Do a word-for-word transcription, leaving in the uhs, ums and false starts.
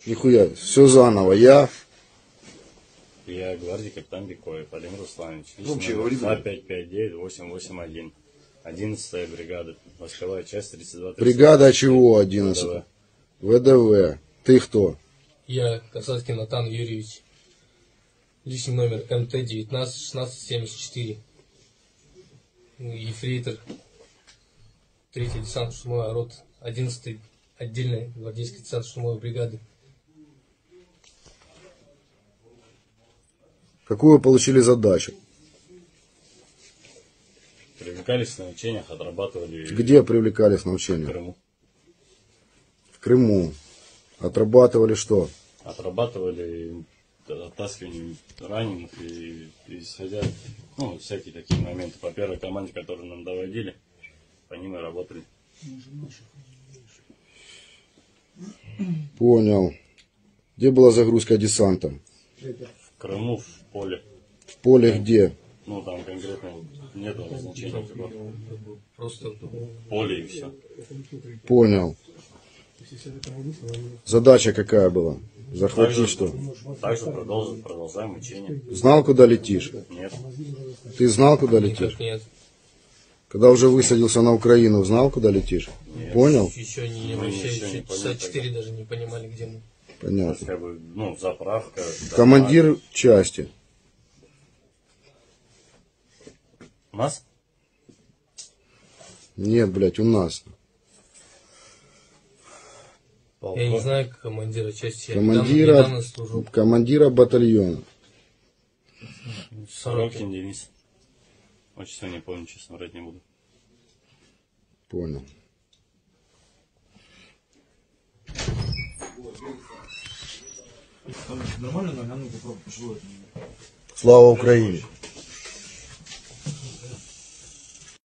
Нихуя, все заново. Я. Я гвардии капитан Бекоев Владимир Русланович. Ну, вообще, говори, два пять пять девять восемь восемь один. Одиннадцатая бригада. Войсковая часть тридцать два. Бригада чего одиннадцать? ВДВ. Ты кто? Я Касаткин Натан Юрьевич. Личный номер эм тэ девятнадцать шестнадцать семьдесят четыре. Ефрейтор. Третий десант штурмовой рот. Одиннадцатой отдельной гвардейской десант штурмовой бригады. Какую получили задачу? Привлекались на учениях, отрабатывали. Где привлекались на В учения? Крыму. В Крыму. Отрабатывали что? Отрабатывали оттаскивание раненых и, и исходя, ну, всякие такие моменты. По первой команде, которую нам доводили, по ним и работали. Понял. Где была загрузка десанта? В Крыму, в поле. В поле где? Ну, там конкретно нет значения. Просто Поле и все. Понял. Задача какая была? Захватить Также, что? также продолжим, продолжаем учение. Знал, куда летишь? Нет. Ты знал, куда летишь? никак нет. Когда уже высадился на Украину, знал, куда летишь? Нет. Понял? Еще не, Мы вообще еще не еще часа поняли четыре даже не понимали, где мы. То есть, Понятно. как бы, ну, заправка. Командир части. У нас? Нет, блядь, у нас. Я не знаю командира части. Я Командира, недавно, недавно служу. командира батальона. Сорокин Денис. Отчество не помню, честно, врать не буду. Понял. Нормально, но я ну попробую, пожилой. Слава Украине!